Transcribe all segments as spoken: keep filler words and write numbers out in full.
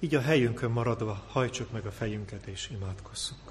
Így a helyünkön maradva hajtsuk meg a fejünket és imádkozzunk.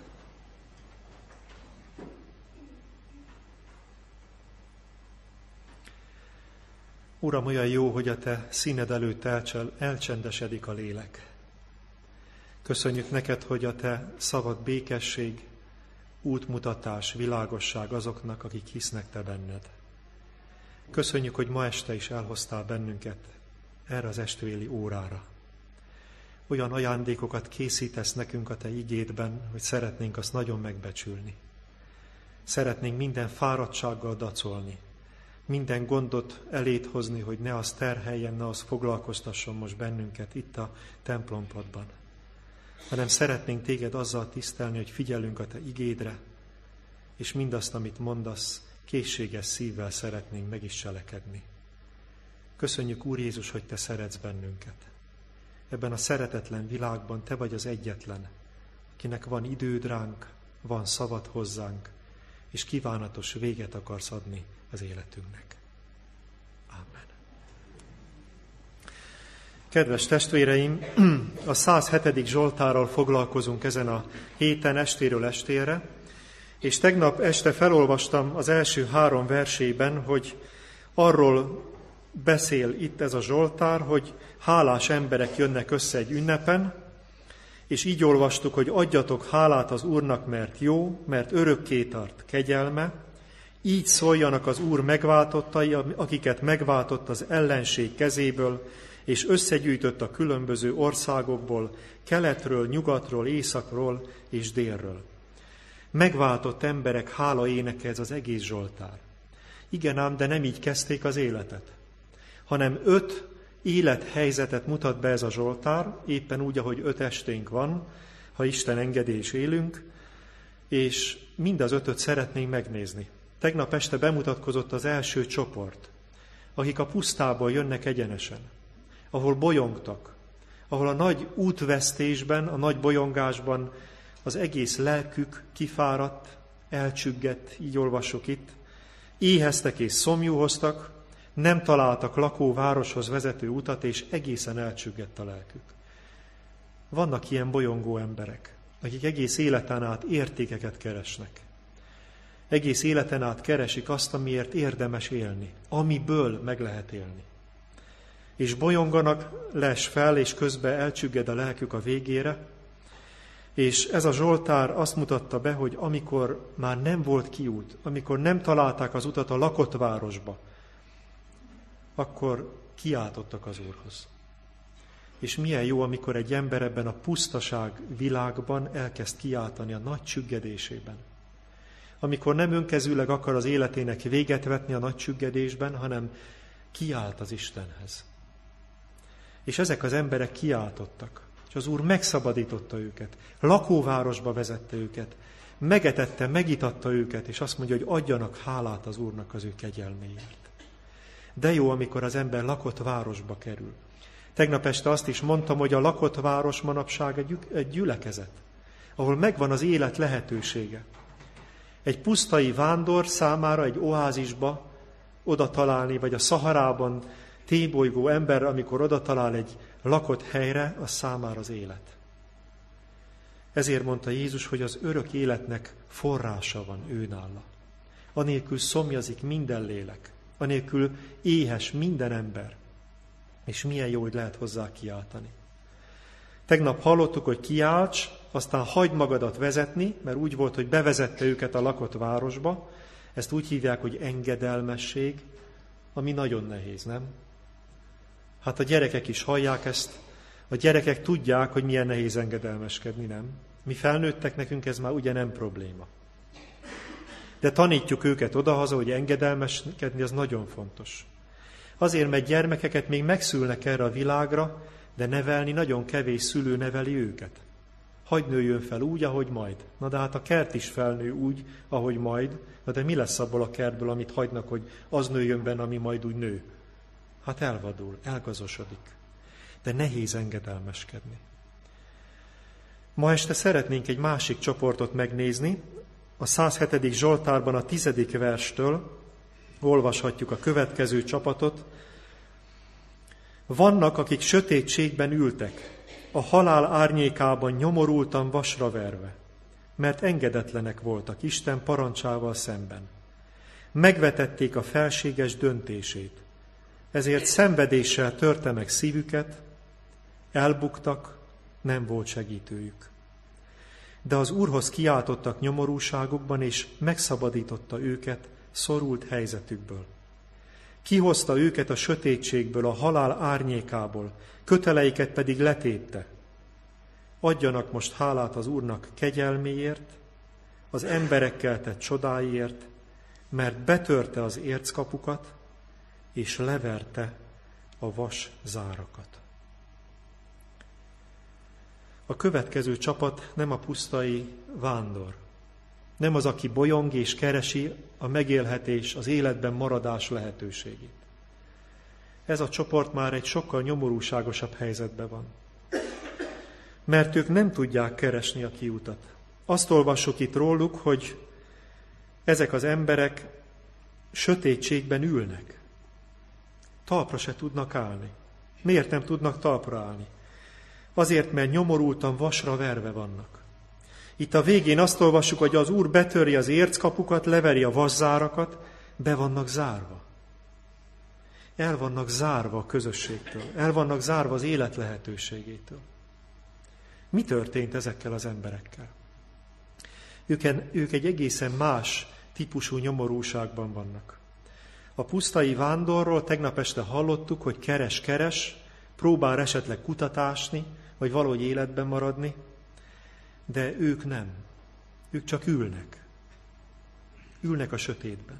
Uram, olyan jó, hogy a Te színed előtt elcsel, elcsendesedik a lélek. Köszönjük neked, hogy a Te szavad békesség, útmutatás, világosság azoknak, akik hisznek Te benned. Köszönjük, hogy ma este is elhoztál bennünket erre az estvéli órára. Olyan ajándékokat készítesz nekünk a Te igédben, hogy szeretnénk azt nagyon megbecsülni. Szeretnénk minden fáradtsággal dacolni, minden gondot eléd hozni, hogy ne az terheljen, ne az foglalkoztasson most bennünket itt a templompadban, hanem szeretnénk téged azzal tisztelni, hogy figyelünk a Te igédre, és mindazt, amit mondasz, készséges szívvel szeretnénk meg is cselekedni. Köszönjük, Úr Jézus, hogy Te szeretsz bennünket. Ebben a szeretetlen világban Te vagy az egyetlen, akinek van időd ránk, van szavad hozzánk, és kívánatos véget akarsz adni az életünknek. Ámen. Kedves testvéreim, a száz hetedik Zsoltárral foglalkozunk ezen a héten estéről estére, és tegnap este felolvastam az első három versében, hogy arról beszél itt ez a Zsoltár, hogy hálás emberek jönnek össze egy ünnepen, és így olvastuk, hogy adjatok hálát az Úrnak, mert jó, mert örökké tart kegyelme, így szóljanak az Úr megváltottai, akiket megváltott az ellenség kezéből, és összegyűjtött a különböző országokból, keletről, nyugatról, északról és délről. Megváltott emberek hála éneke ez az egész Zsoltár. Igen ám, de nem így kezdték az életet, hanem öt élethelyzetet mutat be ez a Zsoltár, éppen úgy, ahogy öt esténk van, ha Isten engedi és élünk, és mind az ötöt szeretnénk megnézni. Tegnap este bemutatkozott az első csoport, akik a pusztából jönnek egyenesen, ahol bolyongtak, ahol a nagy útvesztésben, a nagy bolyongásban az egész lelkük kifáradt, elcsüggett, így olvassuk itt, éheztek és szomjúhoztak, nem találtak lakóvároshoz vezető utat, és egészen elcsüggett a lelkük. Vannak ilyen bolyongó emberek, akik egész életen át értékeket keresnek. Egész életen át keresik azt, amiért érdemes élni, amiből meg lehet élni. És bolyonganak, les fel, és közben elcsügged a lelkük a végére, és ez a Zsoltár azt mutatta be, hogy amikor már nem volt kiút, amikor nem találták az utat a lakott városba, akkor kiáltottak az Úrhoz. És milyen jó, amikor egy ember ebben a pusztaság világban elkezd kiáltani a nagy csüggedésében. Amikor nem önkezűleg akar az életének véget vetni a nagy csüggedésben, hanem kiált az Istenhez. És ezek az emberek kiáltottak, és az Úr megszabadította őket, lakóvárosba vezette őket, megetette, megitatta őket, és azt mondja, hogy adjanak hálát az Úrnak az ő kegyelméért. De jó, amikor az ember lakott városba kerül. Tegnap este azt is mondtam, hogy a lakott város manapság egy gyülekezet, ahol megvan az élet lehetősége. Egy pusztai vándor számára egy oázisba oda találni, vagy a Szaharában tébolygó ember, amikor oda talál egy lakott helyre, az számára az élet. Ezért mondta Jézus, hogy az örök életnek forrása van őnála. Anélkül szomjazik minden lélek, anélkül éhes minden ember. És milyen jó, hogy lehet hozzá kiáltani. Tegnap hallottuk, hogy kiálts, aztán hagyd magadat vezetni, mert úgy volt, hogy bevezette őket a lakott városba. Ezt úgy hívják, hogy engedelmesség, ami nagyon nehéz, nem? Hát a gyerekek is hallják ezt, a gyerekek tudják, hogy milyen nehéz engedelmeskedni, nem? Mi felnőttek, nekünk ez már ugye nem probléma. De tanítjuk őket odahaza, hogy engedelmeskedni az nagyon fontos. Azért, mert gyermekeket még megszülnek erre a világra, de nevelni nagyon kevés szülő neveli őket. Hagy nőjön fel úgy, ahogy majd. Na de hát a kert is felnő úgy, ahogy majd. Na de mi lesz abból a kertből, amit hagynak, hogy az nőjön benne, ami majd úgy nő? Hát elvadul, elgazosodik. De nehéz engedelmeskedni. Ma este szeretnénk egy másik csoportot megnézni. A száz hetedik Zsoltárban a tizedik verstől olvashatjuk a következő csapatot. Vannak, akik sötétségben ültek, a halál árnyékában nyomorultan vasra verve, mert engedetlenek voltak Isten parancsával szemben. Megvetették a felséges döntését, ezért szenvedéssel törte meg szívüket, elbuktak, nem volt segítőjük. De az Úrhoz kiáltottak nyomorúságukban, és megszabadította őket szorult helyzetükből. Kihozta őket a sötétségből, a halál árnyékából, köteleiket pedig letépte. Adjanak most hálát az Úrnak kegyelméért, az emberekkel tett csodáiért, mert betörte az érckapukat, és leverte a vas zárakat. A következő csapat nem a pusztai vándor, nem az, aki bolyong és keresi a megélhetés, az életben maradás lehetőségét. Ez a csoport már egy sokkal nyomorúságosabb helyzetben van. Mert ők nem tudják keresni a kiutat. Azt olvassuk itt róluk, hogy ezek az emberek sötétségben ülnek. Talpra se tudnak állni. Miért nem tudnak talpra állni? Azért, mert nyomorultan vasra verve vannak. Itt a végén azt olvassuk, hogy az Úr betöri az érckapukat, leveri a vaszárakat, be vannak zárva. El vannak zárva a közösségtől, el vannak zárva az élet lehetőségétől. Mi történt ezekkel az emberekkel? Ők, ők egy egészen más típusú nyomorúságban vannak. A pusztai vándorról tegnap este hallottuk, hogy keres-keres, próbál esetleg kutatásni, vagy valahogy életben maradni, de ők nem. Ők csak ülnek. Ülnek a sötétben.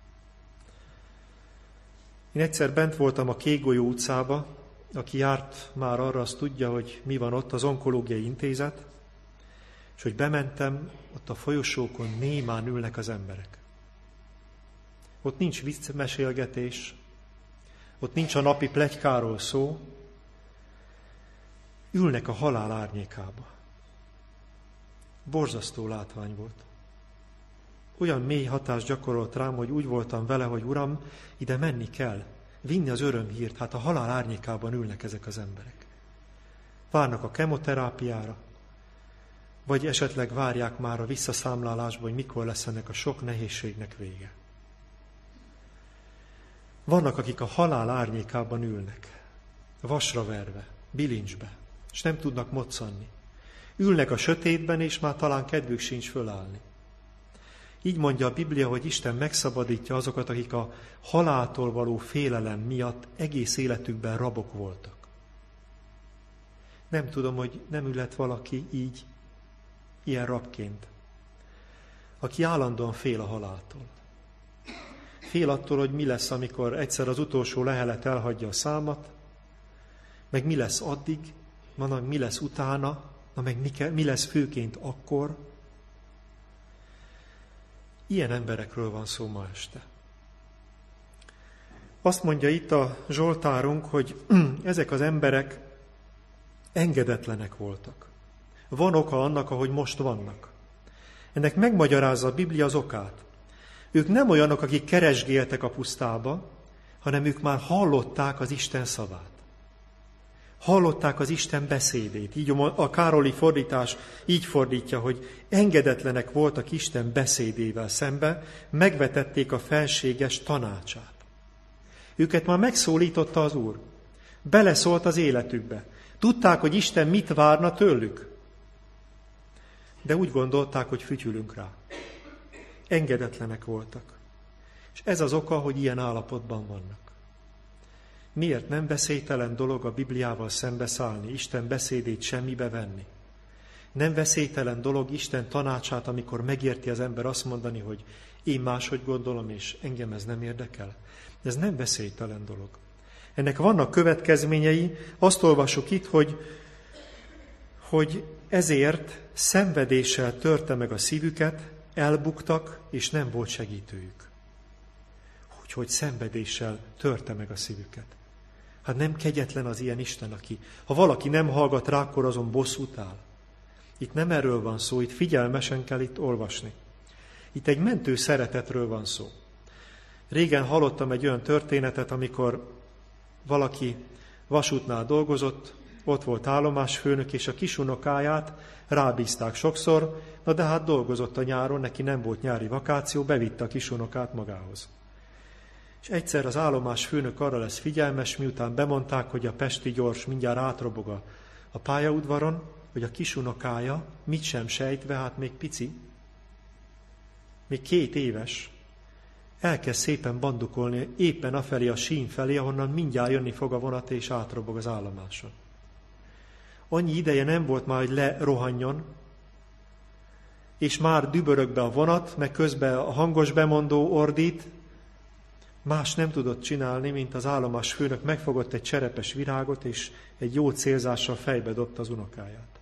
Én egyszer bent voltam a Kékgolyó utcába, aki járt már arra, azt tudja, hogy mi van ott, az onkológiai intézet, és hogy bementem, ott a folyosókon némán ülnek az emberek. Ott nincs viccmesélgetés, ott nincs a napi pletykáról szó, ülnek a halál árnyékába. Borzasztó látvány volt. Olyan mély hatást gyakorolt rám, hogy úgy voltam vele, hogy Uram, ide menni kell, vinni az örömhírt, hát a halál árnyékában ülnek ezek az emberek. Várnak a kemoterápiára, vagy esetleg várják már a visszaszámlálásba, hogy mikor lesz ennek a sok nehézségnek vége. Vannak, akik a halál árnyékában ülnek, vasra verve, bilincsbe, és nem tudnak moccanni. Ülnek a sötétben, és már talán kedvük sincs fölállni. Így mondja a Biblia, hogy Isten megszabadítja azokat, akik a haláltól való félelem miatt egész életükben rabok voltak. Nem tudom, hogy nem ülhet valaki így, ilyen rabként, aki állandóan fél a haláltól. Fél attól, hogy mi lesz, amikor egyszer az utolsó lehelet elhagyja a számat, meg mi lesz addig, meg mi lesz utána, na meg mi, kell, mi lesz főként akkor. Ilyen emberekről van szó ma este. Azt mondja itt a Zsoltárunk, hogy ezek az emberek engedetlenek voltak. Van oka annak, ahogy most vannak. Ennek megmagyarázza a Biblia az okát. Ők nem olyanok, akik keresgéltek a pusztába, hanem ők már hallották az Isten szavát. Hallották az Isten beszédét. Így a Károli fordítás így fordítja, hogy engedetlenek voltak Isten beszédével szembe, megvetették a felséges tanácsát. Őket már megszólította az Úr. Beleszólt az életükbe. Tudták, hogy Isten mit várna tőlük. De úgy gondolták, hogy fütyülünk rá. Engedetlenek voltak. És ez az oka, hogy ilyen állapotban vannak. Miért nem veszélytelen dolog a Bibliával szembeszállni, Isten beszédét semmibe venni? Nem veszélytelen dolog Isten tanácsát, amikor megérti az ember azt mondani, hogy én máshogy gondolom, és engem ez nem érdekel? Ez nem veszélytelen dolog. Ennek vannak következményei, azt olvassuk itt, hogy, hogy ezért szenvedéssel törte meg a szívüket, elbuktak, és nem volt segítőjük. Hogy, hogy szenvedéssel törte meg a szívüket. Hát nem kegyetlen az ilyen Isten, aki, ha valaki nem hallgat rá, akkor azon bosszút áll. Itt nem erről van szó, itt figyelmesen kell itt olvasni. Itt egy mentő szeretetről van szó. Régen hallottam egy olyan történetet, amikor valaki vasútnál dolgozott, ott volt állomásfőnök, és a kisunokáját rábízták sokszor, na de hát dolgozott a nyáron, neki nem volt nyári vakáció, bevitte a kisunokát magához. És egyszer az állomásfőnök arra lesz figyelmes, miután bemondták, hogy a pesti gyors mindjárt átrobog a, a pályaudvaron, hogy a kisunokája mit sem sejtve, hát még pici, még két éves, elkezd szépen bandukolni éppen afelé a sín felé, ahonnan mindjárt jönni fog a vonat, és átrobog az állomáson. Annyi ideje nem volt már, hogy lerohanjon, és már dübörög be a vonat, meg közben a hangos bemondó ordít, más nem tudott csinálni, mint az állomásfőnök megfogott egy cserepes virágot, és egy jó célzással fejbe dobta az unokáját.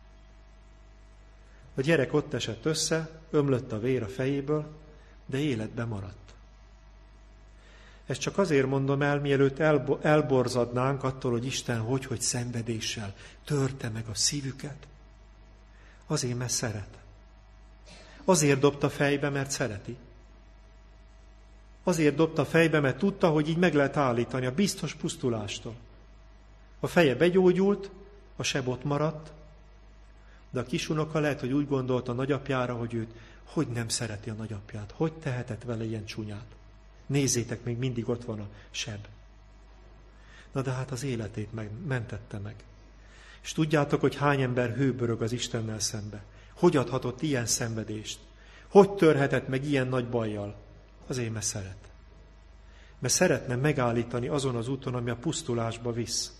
A gyerek ott esett össze, ömlött a vér a fejéből, de életben maradt. Ezt csak azért mondom el, mielőtt elborzadnánk attól, hogy Isten hogy-hogy szenvedéssel törte meg a szívüket. Azért, mert szeret. Azért dobta fejbe, mert szereti. Azért dobta fejbe, mert tudta, hogy így meg lehet állítani a biztos pusztulástól. A feje begyógyult, a seb ott maradt, de a kisunoka lehet, hogy úgy gondolta a nagyapjára, hogy őt hogy nem szereti a nagyapját, hogy tehetett vele ilyen csúnyát. Nézzétek, még mindig ott van a seb. Na de hát az életét meg, mentette meg. És tudjátok, hogy hány ember hőbörög az Istennel szembe? Hogy adhatott ilyen szenvedést? Hogy törhetett meg ilyen nagy bajjal? Azért, mert szeret. Mert szeretne megállítani azon az úton, ami a pusztulásba visz.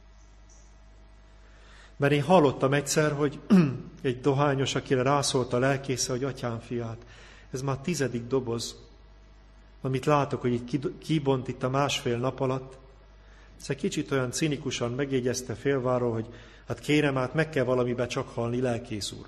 Mert én hallottam egyszer, hogy egy dohányos, akire rászólt a lelkésze, hogy atyám fiát, ez már tizedik doboz, amit látok, hogy így kibont itt a másfél nap alatt. Szóval kicsit olyan cinikusan megjegyezte félváról, hogy hát kérem, hát meg kell valamiben csak halni, lelkész úr.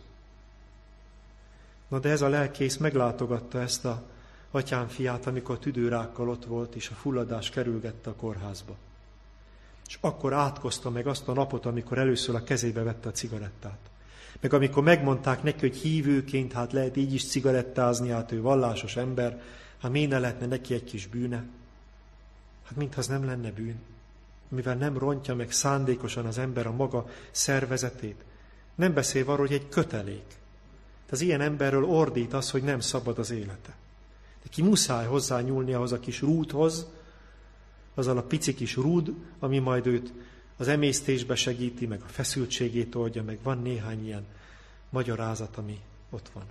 Na de ez a lelkész meglátogatta ezt a atyám fiát, amikor tüdőrákkal ott volt, és a fulladás kerülgette a kórházba. És akkor átkozta meg azt a napot, amikor először a kezébe vette a cigarettát. Meg amikor megmondták neki, hogy hívőként, hát lehet így is cigarettázni, hát ő vallásos ember, hát miért ne lehetne neki egy kis bűne? Hát mintha az nem lenne bűn, mivel nem rontja meg szándékosan az ember a maga szervezetét. Nem beszélve arról, hogy egy kötelék. Az ilyen emberről ordít az, hogy nem szabad az élete. Neki muszáj hozzá nyúlni ahhoz a kis rúdhoz, azzal a pici kis rúd, ami majd őt az emésztésbe segíti, meg a feszültségét oldja, meg van néhány ilyen magyarázat, ami ott van.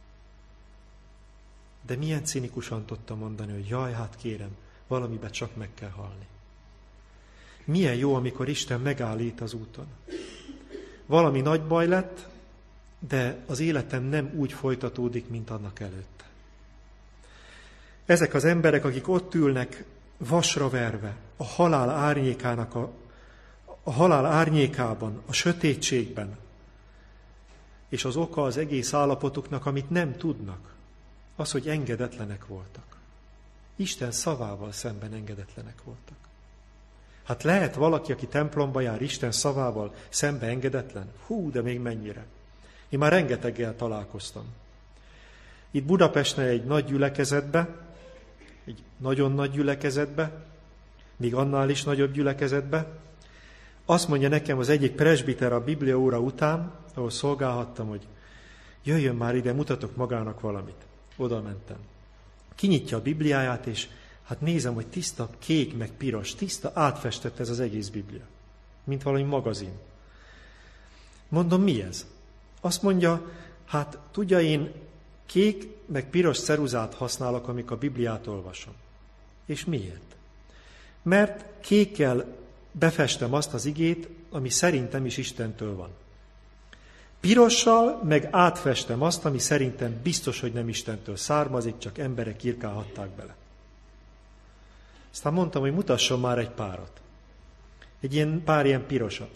De milyen cinikusan tudta mondani, hogy jaj, hát kérem, valamiben csak meg kell halni. Milyen jó, amikor Isten megállít az úton. Valami nagy baj lett, de az életem nem úgy folytatódik, mint annak előtte. Ezek az emberek, akik ott ülnek, vasra verve, a halál árnyékának, a, a halál árnyékában, a sötétségben, és az oka az egész állapotuknak, amit nem tudnak, az, hogy engedetlenek voltak. Isten szavával szemben engedetlenek voltak. Hát lehet valaki, aki templomba jár, Isten szavával szembe engedetlen? Hú, de még mennyire. Én már rengeteggel találkoztam. Itt Budapesten egy nagy gyülekezetbe, egy nagyon nagy gyülekezetbe, még annál is nagyobb gyülekezetbe. Azt mondja nekem az egyik presbiter a bibliaóra után, ahol szolgálhattam, hogy jöjjön már ide, mutatok magának valamit. Oda mentem. Kinyitja a Bibliáját, és hát nézem, hogy tiszta kék, meg piros, tiszta átfestett ez az egész Biblia. Mint valami magazin. Mondom, mi ez? Azt mondja, hát tudja, én kék, meg piros ceruzát használok, amikor a Bibliát olvasom. És miért? Mert kékkel befestem azt az igét, ami szerintem is Istentől van. Pirossal meg átfestem azt, ami szerintem biztos, hogy nem Istentől származik, csak emberek írkálhatták bele. Aztán mondtam, hogy mutasson már egy párat. Egy ilyen pár ilyen pirosat.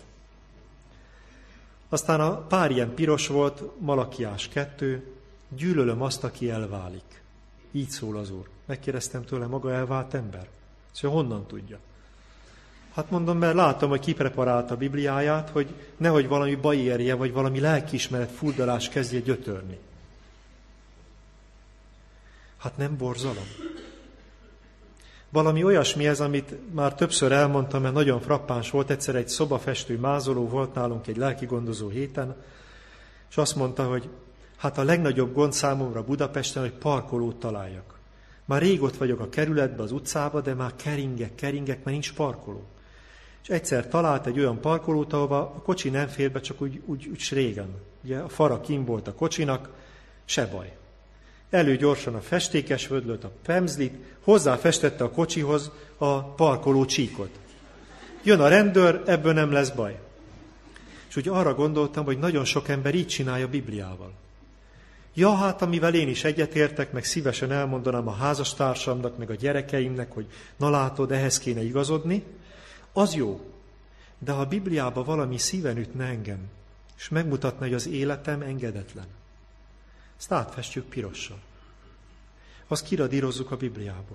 Aztán a pár ilyen piros volt, Malakiás kettő, gyűlölöm azt, aki elválik. Így szól az Úr. Megkérdeztem tőle, maga elvált ember? Szóval honnan tudja? Hát mondom, mert látom, hogy kipreparálta a Bibliáját, hogy nehogy valami baj érje, vagy valami lelkiismeret furdalás kezdje gyötörni. Hát nem borzalom. Valami olyasmi ez, amit már többször elmondtam, mert nagyon frappáns volt. Egyszer egy szobafestő mázoló volt nálunk egy lelkigondozó héten, és azt mondta, hogy hát a legnagyobb gond számomra Budapesten, hogy parkolót találjak. Már rég ott vagyok a kerületbe, az utcába, de már keringek, keringek, mert nincs parkoló. És egyszer talált egy olyan parkolót, ahova a kocsi nem fér be, csak úgy, úgy, úgy régen. Ugye a fara kim volt a kocsinak, se baj. Elő gyorsan a festékes vödlöt, a pemzlit, hozzáfestette a kocsihoz a parkoló csíkot. Jön a rendőr, ebből nem lesz baj. És ugye arra gondoltam, hogy nagyon sok ember így csinálja Bibliával. Ja, hát amivel én is egyetértek, meg szívesen elmondanám a házastársamnak, meg a gyerekeimnek, hogy na látod, ehhez kéne igazodni, az jó. De ha a Bibliában valami szíven ütne engem, és megmutatna, hogy az életem engedetlen, ezt átfestjük pirossal. Azt kiradírozzuk a Bibliából.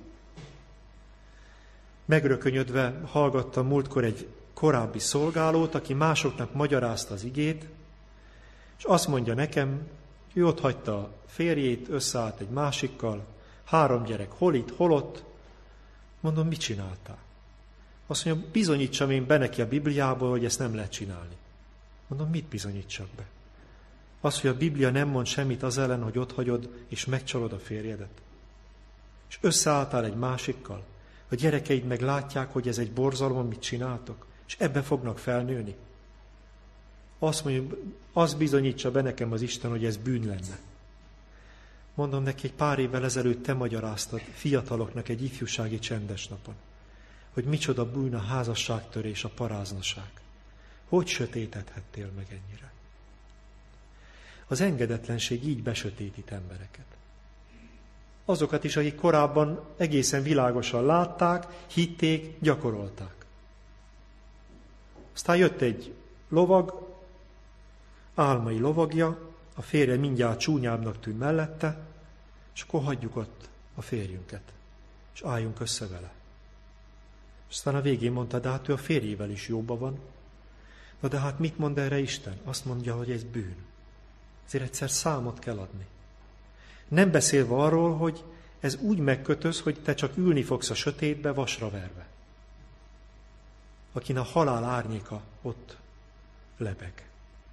Megrökönyödve hallgattam múltkor egy korábbi szolgálót, aki másoknak magyarázta az igét, és azt mondja nekem, ő ott hagyta a férjét, összeállt egy másikkal, három gyerek, hol itt, hol ott. Mondom, mit csináltál? Azt mondja, bizonyítsam én be neki a Bibliából, hogy ezt nem lehet csinálni. Mondom, mit bizonyítsak be? Az, hogy a Biblia nem mond semmit az ellen, hogy ott hagyod, és megcsalod a férjedet. És összeálltál egy másikkal. A gyerekeid meg látják, hogy ez egy borzalom, amit csináltok, és ebbe fognak felnőni. Azt mondja, azt bizonyítsa be nekem az Isten, hogy ez bűn lenne. Mondom neki, egy pár évvel ezelőtt te magyaráztad fiataloknak egy ifjúsági csendes napon, hogy micsoda bűn a házasságtörés, a paráznaság. Hogy sötétedhettél meg ennyire? Az engedetlenség így besötétít embereket. Azokat is, akik korábban egészen világosan látták, hitték, gyakorolták. Aztán jött egy lovag, álmai lovagja, a férje mindjárt csúnyábbnak tűn mellette, és akkor hagyjuk ott a férjünket, és álljunk össze vele. Aztán a végén mondta, de hát ő a férjével is jóban van. Na de hát mit mond erre Isten? Azt mondja, hogy ez bűn. Ezért egyszer számot kell adni. Nem beszélve arról, hogy ez úgy megkötöz, hogy te csak ülni fogsz a sötétbe, vasra verve. Akin a halál árnyéka ott lebeg.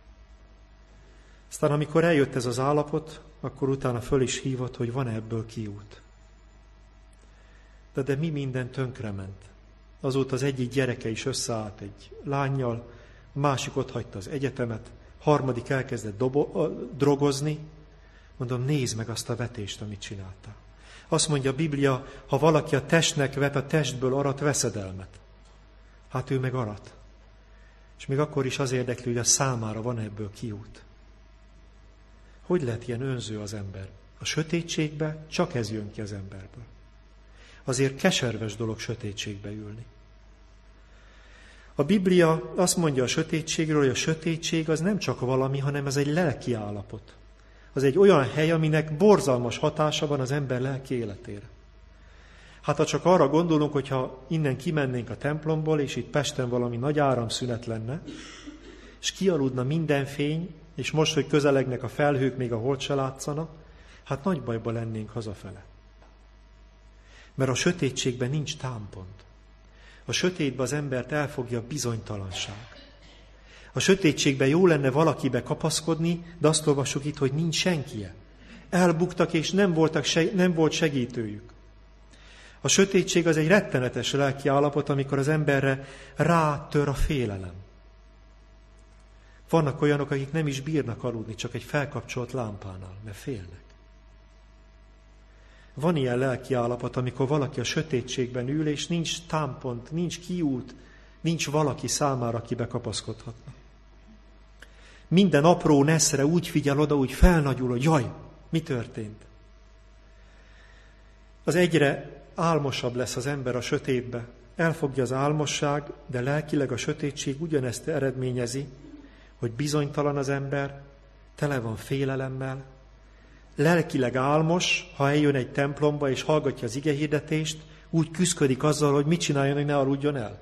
Aztán amikor eljött ez az állapot, akkor utána föl is hívott, hogy van ebből kiút. De, de mi minden tönkrement. Azóta az egyik gyereke is összeállt egy lánnyal, a másik ott hagyta az egyetemet, harmadik elkezdett dobo, drogozni. Mondom, nézd meg azt a vetést, amit csináltál. Azt mondja a Biblia, ha valaki a testnek vet, a testből arat veszedelmet. Hát ő meg arat. És még akkor is az érdekli, hogy a számára van ebből kiút. Hogy lehet ilyen önző az ember? A sötétségbe csak ez jön ki az emberből. Azért keserves dolog sötétségbe ülni. A Biblia azt mondja a sötétségről, hogy a sötétség az nem csak valami, hanem ez egy lelki állapot. Az egy olyan hely, aminek borzalmas hatása van az ember lelki életére. Hát ha csak arra gondolunk, hogyha innen kimennénk a templomból, és itt Pesten valami nagy áramszünet lenne, és kialudna minden fény, és most, hogy közelegnek a felhők, még a hold se látszana, hát nagy bajba lennénk hazafele. Mert a sötétségben nincs támpont. A sötétben az embert elfogja a bizonytalanság. A sötétségben jó lenne valakibe kapaszkodni, de azt olvassuk itt, hogy nincs senkie. Elbuktak, és nem, voltak seg- nem volt segítőjük. A sötétség az egy rettenetes lelki állapot, amikor az emberre rátör a félelem. Vannak olyanok, akik nem is bírnak aludni, csak egy felkapcsolt lámpánál, mert félnek. Van ilyen lelki állapot, amikor valaki a sötétségben ül, és nincs támpont, nincs kiút, nincs valaki számára, aki bekapaszkodhatna. Minden apró neszre úgy figyel oda, úgy felnagyul, hogy jaj, mi történt? Az egyre álmosabb lesz az ember a sötétbe. Elfogja az álmosság, de lelkileg a sötétség ugyanezt eredményezi, hogy bizonytalan az ember, tele van félelemmel, lelkileg álmos, ha eljön egy templomba és hallgatja az igehirdetést, úgy küszködik azzal, hogy mit csináljon, hogy ne aludjon el.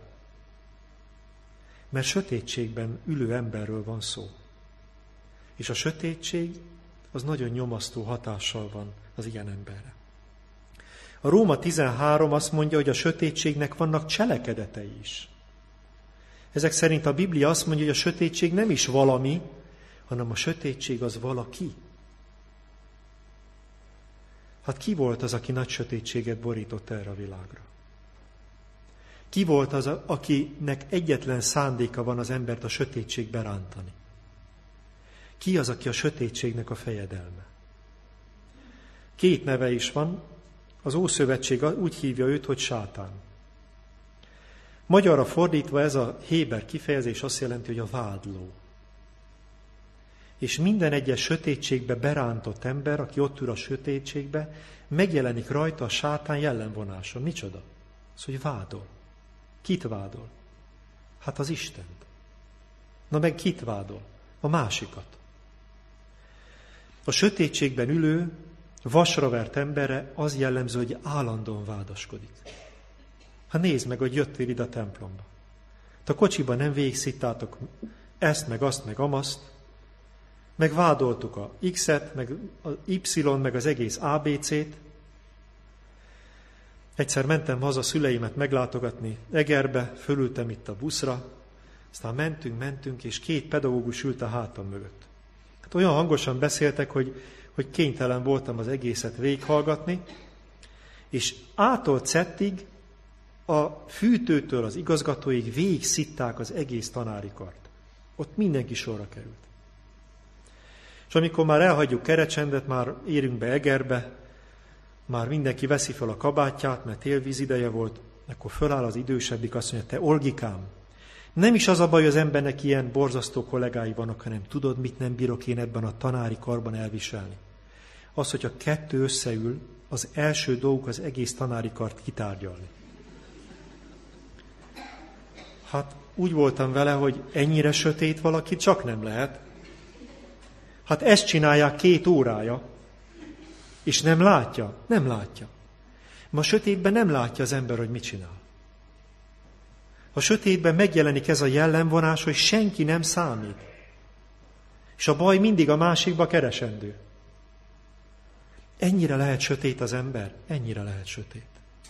Mert sötétségben ülő emberről van szó. És a sötétség az nagyon nyomasztó hatással van az ilyen emberre. A Róma tizenhárom azt mondja, hogy a sötétségnek vannak cselekedetei is. Ezek szerint a Biblia azt mondja, hogy a sötétség nem is valami, hanem a sötétség az valaki. Hát ki volt az, aki nagy sötétséget borított erre a világra? Ki volt az, akinek egyetlen szándéka van az embert a sötétségbe rántani? Ki az, aki a sötétségnek a fejedelme? Két neve is van, az Ószövetség úgy hívja őt, hogy sátán. Magyarra fordítva ez a héber kifejezés azt jelenti, hogy a vádló. És minden egyes sötétségbe berántott ember, aki ott ül a sötétségbe, megjelenik rajta a sátán jellemvonása. Micsoda? Az, hogy vádol. Kit vádol? Hát az Istent. Na meg kit vádol? A másikat. A sötétségben ülő, vasra vert emberre az jellemző, hogy állandóan vádaskodik. Ha nézd meg, hogy jöttél ide a templomba. Te a kocsiban nem végigszittátok ezt, meg azt, meg amaszt, meg vádoltuk a X-et, meg az Y-t, meg az egész á bé cét. Egyszer mentem haza szüleimet meglátogatni Egerbe, fölültem itt a buszra, aztán mentünk, mentünk, és két pedagógus ült a hátam mögött. Hát olyan hangosan beszéltek, hogy, hogy kénytelen voltam az egészet végighallgatni, és ától cettig a fűtőtől az igazgatóig végig szitták az egész tanári kart. Ott mindenki sorra került. És amikor már elhagyjuk Kerecsendet, már érünk be Egerbe, már mindenki veszi fel a kabátját, mert télvíz ideje volt, akkor föláll az idősebbik, azt mondja, te Olgikám, nem is az a baj, hogy az embernek ilyen borzasztó kollégái vannak, hanem tudod, mit nem bírok én ebben a tanári karban elviselni? Az, hogyha kettő összeül, az első dolguk az egész tanári kart kitárgyalni. Hát úgy voltam vele, hogy ennyire sötét valaki csak nem lehet. Hát ezt csinálják két órája, és nem látja, nem látja. Ma a sötétben nem látja az ember, hogy mit csinál. A sötétben megjelenik ez a jellemvonás, hogy senki nem számít. És a baj mindig a másikba keresendő. Ennyire lehet sötét az ember? Ennyire lehet sötét.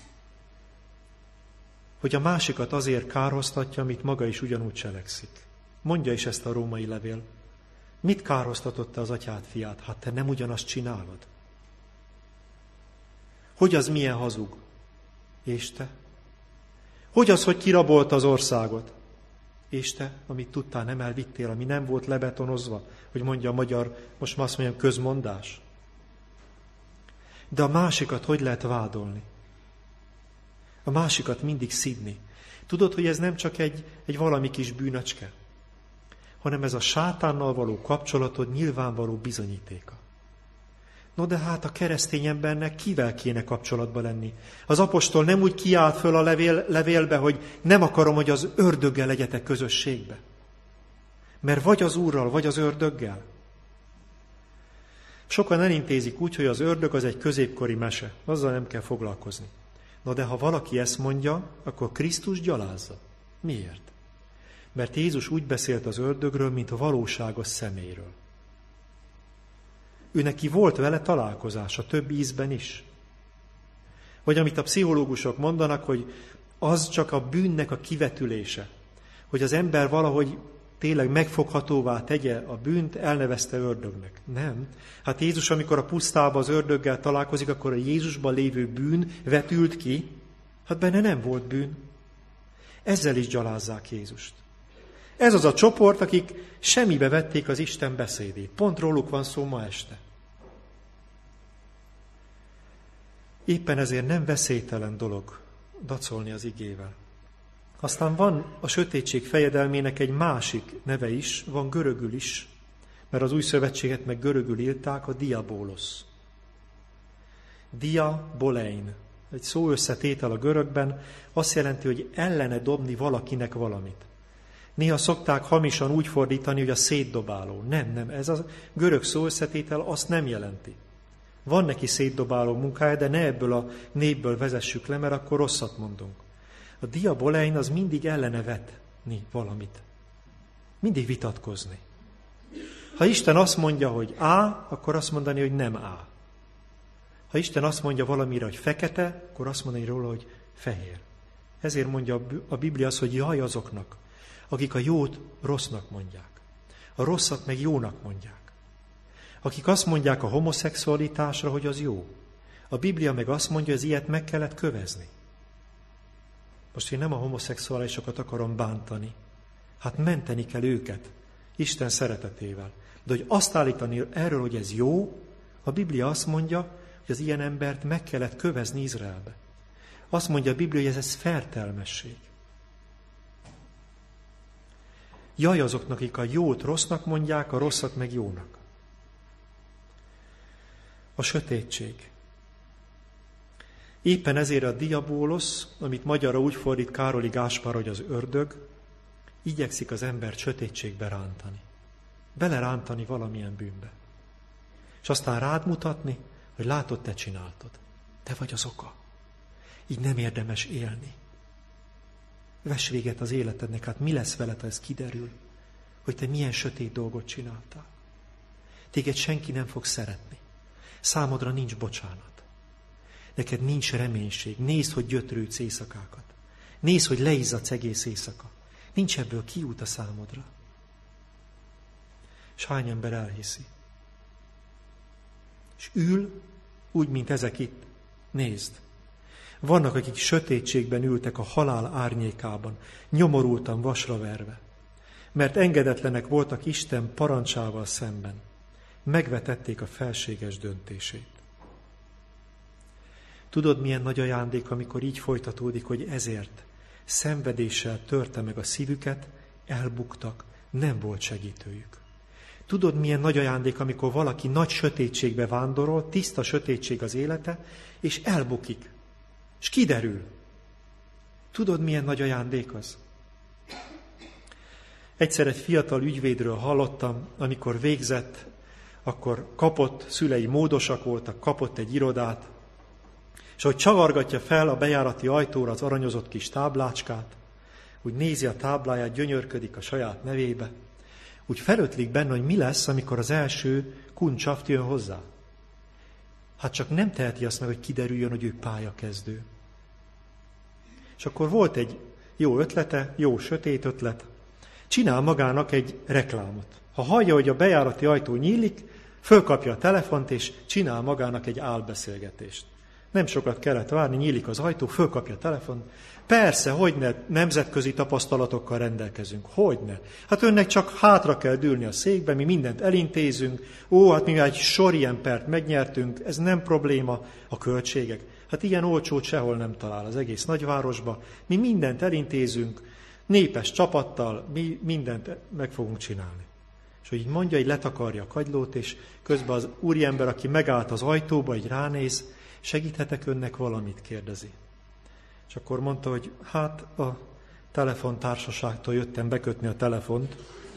Hogy a másikat azért kárhoztatja, amit maga is ugyanúgy cselekszik. Mondja is ezt a római levél. Mit kárhoztatott te az atyád fiát? Hát te nem ugyanazt csinálod. Hogy az milyen hazug? És te? Hogy az, hogy kirabolta az országot? És te, amit tudtál, nem elvittél, ami nem volt lebetonozva, hogy mondja a magyar, most már azt mondjam, közmondás. De a másikat hogy lehet vádolni? A másikat mindig szidni. Tudod, hogy ez nem csak egy, egy valami kis bűnöcske, hanem ez a sátánnal való kapcsolatod nyilvánvaló bizonyítéka. No de hát a keresztény embernek kivel kéne kapcsolatba lenni? Az apostol nem úgy kiállt föl a levél, levélbe, hogy nem akarom, hogy az ördöggel legyetek közösségbe. Mert vagy az Úrral, vagy az ördöggel. Sokan elintézik úgy, hogy az ördög az egy középkori mese. Azzal nem kell foglalkozni. No de ha valaki ezt mondja, akkor Krisztus gyalázza. Miért? Mert Jézus úgy beszélt az ördögről, mint a valóságos személyről. Ő neki volt vele találkozása, több ízben is. Vagy amit a pszichológusok mondanak, hogy az csak a bűnnek a kivetülése. Hogy az ember valahogy tényleg megfoghatóvá tegye a bűnt, elnevezte ördögnek. Nem. Hát Jézus, amikor a pusztában az ördöggel találkozik, akkor a Jézusban lévő bűn vetült ki. Hát benne nem volt bűn. Ezzel is gyalázzák Jézust. Ez az a csoport, akik semmibe vették az Isten beszédét. Pont róluk van szó ma este. Éppen ezért nem veszélytelen dolog dacolni az igével. Aztán van a sötétség fejedelmének egy másik neve is, van görögül is, mert az új szövetséget meg görögül írták, a diabolos. Diabolein. Egy szó összetétel a görögben azt jelenti, hogy ellene dobni valakinek valamit. Néha szokták hamisan úgy fordítani, hogy a szétdobáló. Nem, nem, ez a görög szó összetétel azt nem jelenti. Van neki szétdobáló munkája, de ne ebből a népből vezessük le, mert akkor rosszat mondunk. A diabolein az mindig ellene vetni valamit. Mindig vitatkozni. Ha Isten azt mondja, hogy A, akkor azt mondani, hogy nem A. Ha Isten azt mondja valamire, hogy fekete, akkor azt mondani róla, hogy fehér. Ezért mondja a Biblia azt, hogy jaj azoknak, akik a jót rossznak mondják. A rosszat meg jónak mondják. Akik azt mondják a homoszexualitásra, hogy az jó. A Biblia meg azt mondja, hogy ez ilyet meg kellett kövezni. Most én nem a homoszexuálisokat akarom bántani. Hát menteni kell őket, Isten szeretetével. De hogy azt állítani erről, hogy ez jó, a Biblia azt mondja, hogy az ilyen embert meg kellett kövezni Izraelbe. Azt mondja a Biblia, hogy ez, ez fertelmesség. Jaj azoknak, akik a jót rossznak mondják, a rosszat meg jónak. A sötétség. Éppen ezért a diabólosz, amit magyarra úgy fordít Károli Gáspár, hogy az ördög, igyekszik az embert sötétségbe rántani. Belerántani valamilyen bűnbe. És aztán rád mutatni, hogy látod, te csináltad. Te vagy az oka. Így nem érdemes élni. Vess véget az életednek, hát mi lesz veled, ha ez kiderül, hogy te milyen sötét dolgot csináltál. Téged senki nem fog szeretni. Számodra nincs bocsánat. Neked nincs reménység. Nézd, hogy gyötrődsz éjszakákat. Nézd, hogy leizzadsz egész éjszaka. Nincs ebből kiút a számodra. És hány ember elhiszi? És ül, úgy, mint ezek itt. Nézd. Vannak, akik sötétségben ültek a halál árnyékában, nyomorultan vasra verve. Mert engedetlenek voltak Isten parancsával szemben. Megvetették a felséges döntését. Tudod, milyen nagy ajándék, amikor így folytatódik, hogy ezért szenvedéssel törte meg a szívüket, elbuktak, nem volt segítőjük. Tudod, milyen nagy ajándék, amikor valaki nagy sötétségbe vándorol, tiszta sötétség az élete, és elbukik. És kiderül. Tudod, milyen nagy ajándék az? Egyszer egy fiatal ügyvédről hallottam, amikor végzett, akkor kapott, szülei módosak voltak, kapott egy irodát, és ahogy csavargatja fel a bejárati ajtóra az aranyozott kis táblácskát, úgy nézi a tábláját, gyönyörködik a saját nevébe, úgy felötlik benne, hogy mi lesz, amikor az első kuncsaft jön hozzá. Hát csak nem teheti azt meg, hogy kiderüljön, hogy ő pályakezdő. És akkor volt egy jó ötlete, jó sötét ötlet, csinál magának egy reklámot. Ha hallja, hogy a bejárati ajtó nyílik, fölkapja a telefont, és csinál magának egy álbeszélgetést. Nem sokat kellett várni, nyílik az ajtó, fölkapja a telefont. Persze, hogyne, nemzetközi tapasztalatokkal rendelkezünk. Hogyne. Hát önnek csak hátra kell dőlni a székbe, mi mindent elintézünk. Ó, hát mi egy sor ilyen pert megnyertünk, ez nem probléma, a költségek. Hát ilyen olcsót sehol nem talál az egész nagyvárosba. Mi mindent elintézünk, népes csapattal, mi mindent meg fogunk csinálni. És hogy így mondja, így letakarja a kagylót, és közben az úriember, aki megállt az ajtóba, így ránéz, segíthetek önnek valamit, kérdezi. És akkor mondta, hogy hát a telefontársaságtól jöttem bekötni a telefont.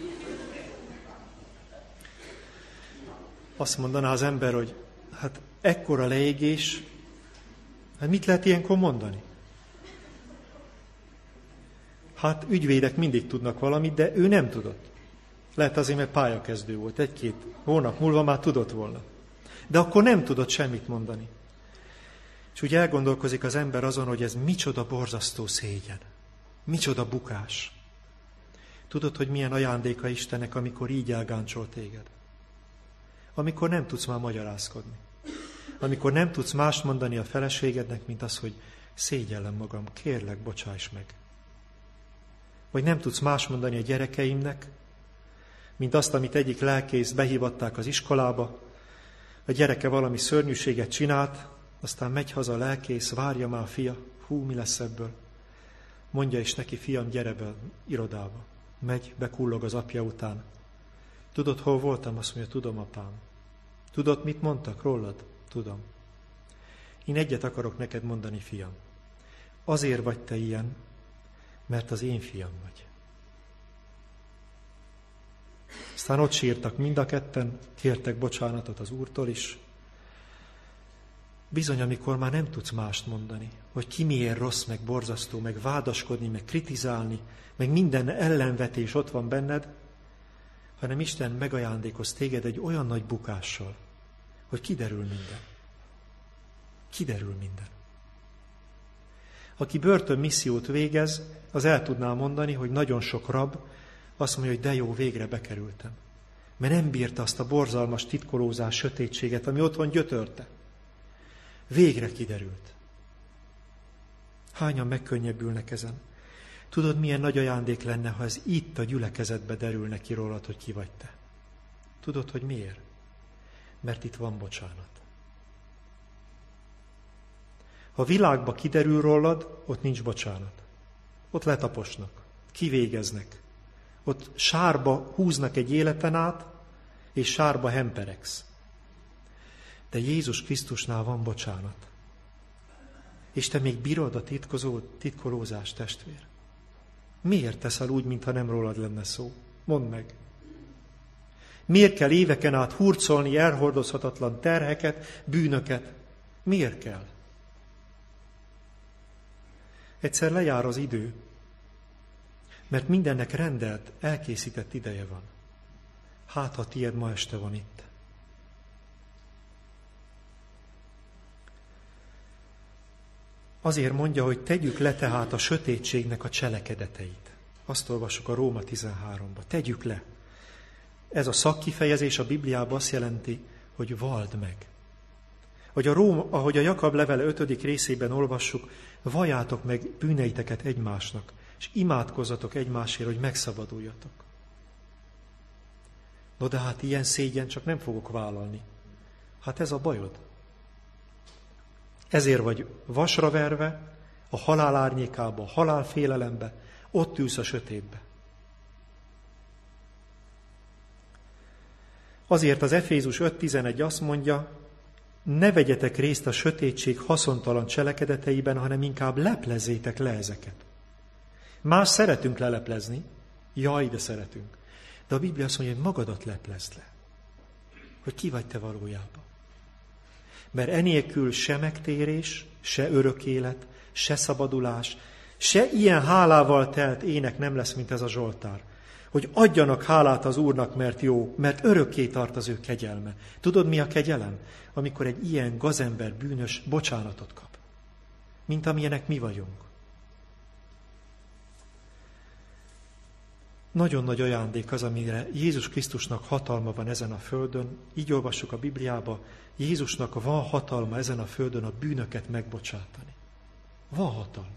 Azt mondaná az ember, hogy hát ekkora leégés, hát mit lehet ilyenkor mondani? Hát ügyvédek mindig tudnak valamit, de ő nem tudott. Lehet azért, mert pályakezdő volt, egy-két hónap múlva már tudott volna. De akkor nem tudott semmit mondani. És úgy elgondolkozik az ember azon, hogy ez micsoda borzasztó szégyen. Micsoda bukás. Tudod, hogy milyen ajándéka Istennek, amikor így elgáncsol téged? Amikor nem tudsz már magyarázkodni. Amikor nem tudsz mást mondani a feleségednek, mint az, hogy szégyellem magam, kérlek, bocsáss meg. Vagy nem tudsz más mondani a gyerekeimnek, mint azt, amit egyik lelkész behívatták az iskolába. A gyereke valami szörnyűséget csinált, aztán megy haza a lelkész, várja már a fia, hú, mi lesz ebből? Mondja is neki, fiam, gyere be irodába. Megy, bekullog az apja után. Tudod, hol voltam? Azt mondja, tudom, apám. Tudod, mit mondtak rólad? Tudom. Én egyet akarok neked mondani, fiam. Azért vagy te ilyen, mert az én fiam vagy. Aztán ott sírtak mind a ketten, kértek bocsánatot az Úrtól is. Bizony, amikor már nem tudsz mást mondani, hogy ki miért rossz, meg borzasztó, meg vádaskodni, meg kritizálni, meg minden ellenvetés ott van benned, hanem Isten megajándékoz téged egy olyan nagy bukással, hogy kiderül minden. Kiderül minden. Aki börtönmissziót végez, az el tudná mondani, hogy nagyon sok rab azt mondja, hogy de jó, végre bekerültem. Mert nem bírta azt a borzalmas titkolózás, sötétséget, ami otthon gyötörte. Végre kiderült. Hányan megkönnyebbülnek ezen? Tudod, milyen nagy ajándék lenne, ha ez itt a gyülekezetbe derülne ki rólad, hogy ki vagy te? Tudod, hogy miért? Mert itt van bocsánat. Ha a világba kiderül rólad, ott nincs bocsánat. Ott letaposnak, kivégeznek. Ott sárba húznak egy életen át, és sárba hemperegsz. De Jézus Krisztusnál van bocsánat. És te még bírod a titkozó, titkolózást, testvér? Miért teszel úgy, mintha nem rólad lenne szó? Mondd meg. Miért kell éveken át hurcolni elhordozhatatlan terheket, bűnöket? Miért kell? Egyszer lejár az idő, mert mindennek rendelt, elkészített ideje van. Hát, ha tiéd ma este van itt. Azért mondja, hogy tegyük le tehát a sötétségnek a cselekedeteit. Azt olvassuk a Róma tizenháromba. Tegyük le. Ez a szakkifejezés a Bibliában azt jelenti, hogy vald meg. Hogy a Róm, ahogy a Jakab levele ötödik részében olvassuk, valljátok meg bűneiteket egymásnak, és imádkozzatok egymásért, hogy megszabaduljatok. No de hát ilyen szégyen csak nem fogok vállalni. Hát ez a bajod. Ezért vagy vasra verve, a halál árnyékába, a halál félelembe, ott ülsz a sötétbe. Azért az Efézus öt tizenegy azt mondja, ne vegyetek részt a sötétség haszontalan cselekedeteiben, hanem inkább leplezzétek le ezeket. Más szeretünk leleplezni, jaj, de szeretünk. De a Biblia azt mondja, hogy magadat leplezd le. Hogy ki vagy te valójában. Mert enélkül se megtérés, se örök élet, se szabadulás, se ilyen hálával telt ének nem lesz, mint ez a Zsoltár. Hogy adjanak hálát az Úrnak, mert jó, mert örökké tart az ő kegyelme. Tudod, mi a kegyelem? Amikor egy ilyen gazember bűnös bocsánatot kap. Mint amilyenek mi vagyunk. Nagyon nagy ajándék az, amire Jézus Krisztusnak hatalma van ezen a földön. Így olvassuk a Bibliába, Jézusnak van hatalma ezen a földön a bűnöket megbocsátani. Van hatalma.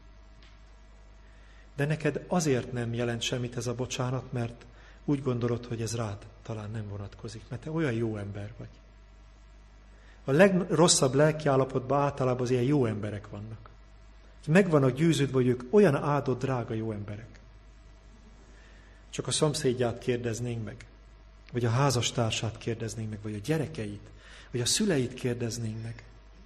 De neked azért nem jelent semmit ez a bocsánat, mert úgy gondolod, hogy ez rád talán nem vonatkozik, mert te olyan jó ember vagy. A legrosszabb lelkiállapotban általában az ilyen jó emberek vannak. Meg vannak győződve, hogy ők olyan áldott, drága jó emberek. Csak a szomszédját kérdeznénk meg, vagy a házastársát kérdeznénk meg, vagy a gyerekeit, vagy a szüleit kérdeznénk meg.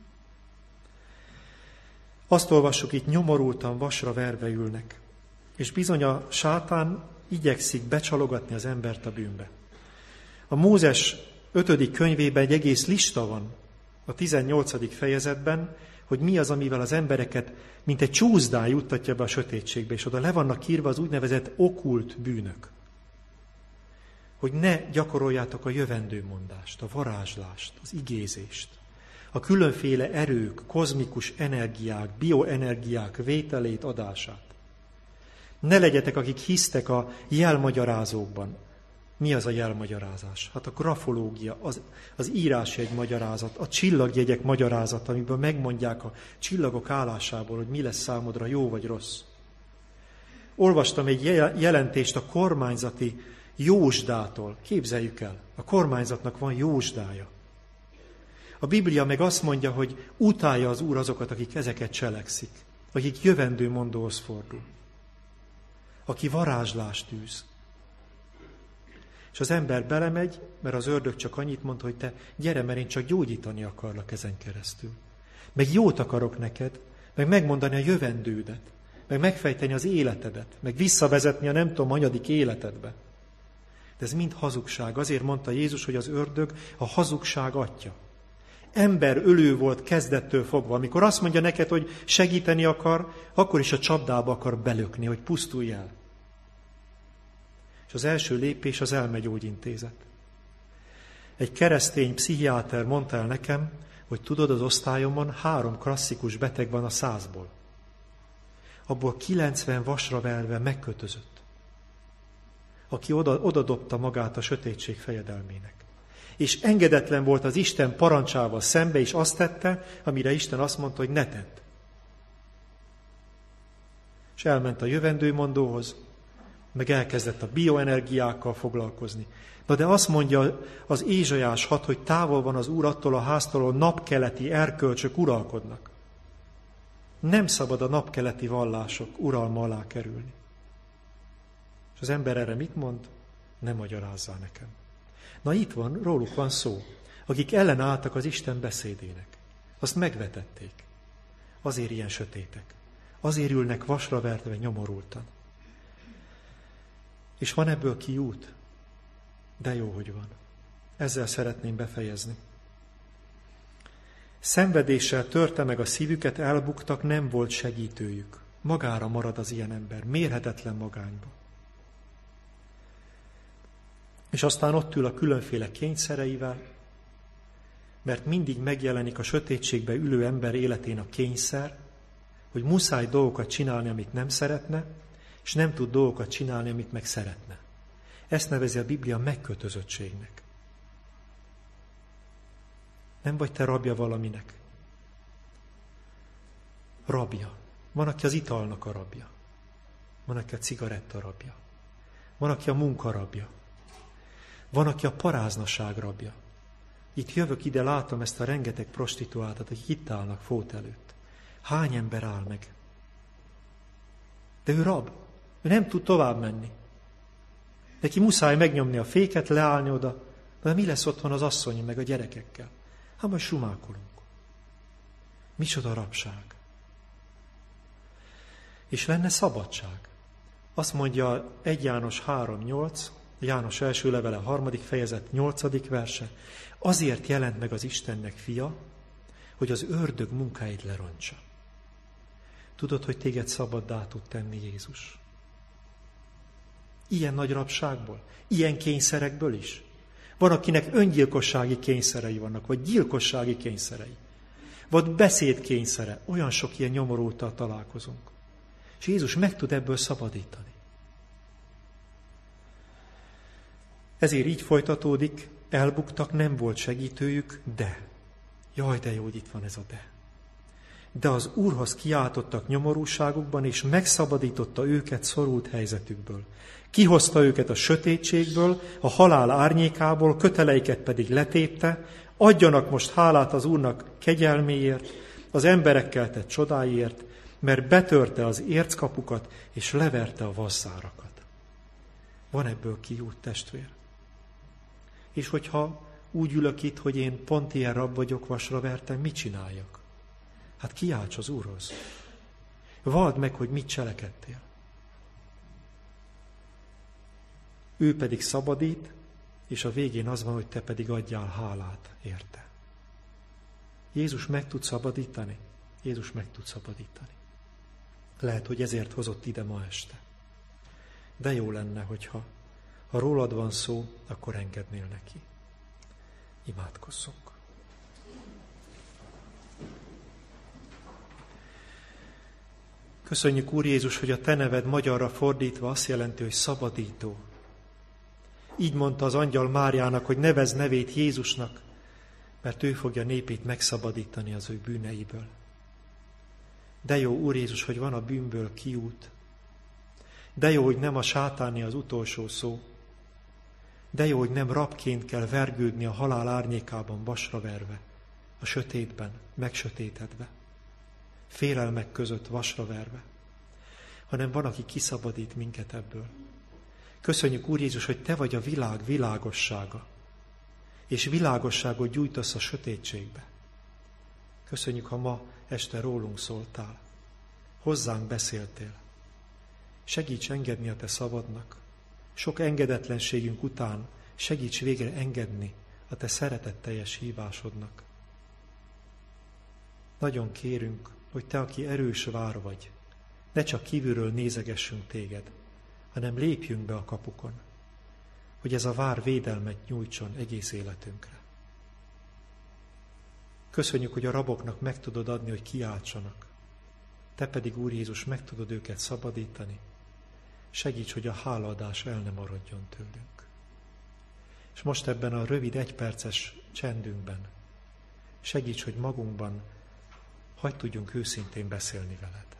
Azt olvassuk, itt nyomorultan, vasra verve ülnek. És bizony a sátán igyekszik becsalogatni az embert a bűnbe. A Mózes ötödik könyvében egy egész lista van a tizennyolcadik fejezetben, hogy mi az, amivel az embereket, mint egy csúszdán juttatja be a sötétségbe, és oda le vannak írva az úgynevezett okkult bűnök. Hogy ne gyakoroljátok a jövendőmondást, a varázslást, az igézést, a különféle erők, kozmikus energiák, bioenergiák vételét, adását. Ne legyetek, akik hisztek a jelmagyarázókban. Mi az a jelmagyarázás? Hát a grafológia, az, az írásjegy magyarázat, a csillagjegyek magyarázat, amiben megmondják a csillagok állásából, hogy mi lesz számodra jó vagy rossz. Olvastam egy jelentést a kormányzati jósdától. Képzeljük el, a kormányzatnak van jósdája. A Biblia meg azt mondja, hogy utálja az Úr azokat, akik ezeket cselekszik, akik jövendőmondóhoz fordul, aki varázslást űz. És az ember belemegy, mert az ördög csak annyit mond, hogy te gyere, mert én csak gyógyítani akarlak ezen keresztül. Meg jót akarok neked, meg megmondani a jövendődet, meg megfejteni az életedet, meg visszavezetni a nem tudom, anyadik életedbe. De ez mind hazugság. Azért mondta Jézus, hogy az ördög a hazugság atya. Emberölő volt kezdettől fogva. Amikor azt mondja neked, hogy segíteni akar, akkor is a csapdába akar belökni, hogy pusztulj el. És az első lépés az elmegyógyintézet. Egy keresztény pszichiáter mondta el nekem, hogy tudod, az osztályomon három klasszikus beteg van a százból. Abból kilencven vasra verve megkötözött, aki oda, oda dobta magát a sötétség fejedelmének. És engedetlen volt az Isten parancsával szembe, és azt tette, amire Isten azt mondta, hogy ne tedd. És elment a jövendőmondóhoz, meg elkezdett a bioenergiákkal foglalkozni. Na de azt mondja az Ézsaiás hat, hogy távol van az Úr attól a háztól, ahol napkeleti erkölcsök uralkodnak. Nem szabad a napkeleti vallások uralma alá kerülni. És az ember erre mit mond? Ne magyarázzál nekem. Na itt van, róluk van szó, akik ellenálltak az Isten beszédének. Azt megvetették. Azért ilyen sötétek. Azért ülnek vasra vertve nyomorultan. És van ebből kiút? De jó, hogy van. Ezzel szeretném befejezni. Szenvedéssel törte meg a szívüket, elbuktak, nem volt segítőjük. Magára marad az ilyen ember, mérhetetlen magányba. És aztán ott ül a különféle kényszereivel, mert mindig megjelenik a sötétségbe ülő ember életén a kényszer, hogy muszáj dolgokat csinálni, amit nem szeretne, és nem tud dolgokat csinálni, amit meg szeretne. Ezt nevezi a Biblia megkötözöttségnek. Nem vagy te rabja valaminek. Rabja. Van, aki az italnak a rabja. Van, aki a cigaretta rabja. Van, aki a munka rabja. Van, aki a paráznaság rabja. Itt jövök ide, látom ezt a rengeteg prostituáltat, akik itt állnak fót előtt. Hány ember áll meg? De ő rab. Ő nem tud tovább menni. Neki muszáj megnyomni a féket, leállni oda. De mi lesz otthon az asszony meg a gyerekekkel? Hát majd sumákolunk. Micsoda rabság. És lenne szabadság. Azt mondja egy János három nyolc, János első levele, harmadik fejezet, nyolcadik verse. Azért jelent meg az Istennek fia, hogy az ördög munkáit lerontsa. Tudod, hogy téged szabaddá tud tenni Jézus? Ilyen nagy rabságból, ilyen kényszerekből is. Van, akinek öngyilkossági kényszerei vannak, vagy gyilkossági kényszerei, vagy beszédkényszere. Olyan sok ilyen nyomorulttal találkozunk. És Jézus meg tud ebből szabadítani. Ezért így folytatódik, elbuktak, nem volt segítőjük, de. Jaj, de jó, hogy itt van ez a de. De az Úrhoz kiáltottak nyomorúságukban, és megszabadította őket szorult helyzetükből. Kihozta őket a sötétségből, a halál árnyékából, köteleiket pedig letépte, adjanak most hálát az Úrnak kegyelméért, az emberekkel tett csodáiért, mert betörte az érckapukat, és leverte a vasszárakat. Van ebből kiút, testvér? És hogyha úgy ülök itt, hogy én pont ilyen rab vagyok, vasra vertem, mit csináljak? Hát kiálts az Úrhoz. Vald meg, hogy mit cselekedtél. Ő pedig szabadít, és a végén az van, hogy te pedig adjál hálát érte. Jézus meg tud szabadítani? Jézus meg tud szabadítani. Lehet, hogy ezért hozott ide ma este. De jó lenne, hogyha ha rólad van szó, akkor engednél neki. Imádkozzunk. Köszönjük, Úr Jézus, hogy a te neved magyarra fordítva azt jelenti, hogy szabadító. Így mondta az angyal Máriának, hogy nevezd nevét Jézusnak, mert ő fogja népét megszabadítani az ő bűneiből. De jó, Úr Jézus, hogy van a bűnből kiút. De jó, hogy nem a sátáni az utolsó szó. De jó, hogy nem rabként kell vergődni a halál árnyékában vasra verve, a sötétben, megsötétedve, félelmek között vasra verve, hanem van, aki kiszabadít minket ebből. Köszönjük, Úr Jézus, hogy te vagy a világ világossága, és világosságot gyújtasz a sötétségbe. Köszönjük, ha ma este rólunk szóltál, hozzánk beszéltél. Segíts engedni a te szabadnak. Sok engedetlenségünk után segíts végre engedni a te szeretetteljes hívásodnak. Nagyon kérünk, hogy te, aki erős vár vagy, ne csak kívülről nézegessünk téged, hanem lépjünk be a kapukon, hogy ez a vár védelmet nyújtson egész életünkre. Köszönjük, hogy a raboknak meg tudod adni, hogy kiáltsanak. Te pedig, Úr Jézus, meg tudod őket szabadítani. Segíts, hogy a hálaadás el ne maradjon tőlünk. És most ebben a rövid egyperces csendünkben segíts, hogy magunkban hagy tudjunk őszintén beszélni veled.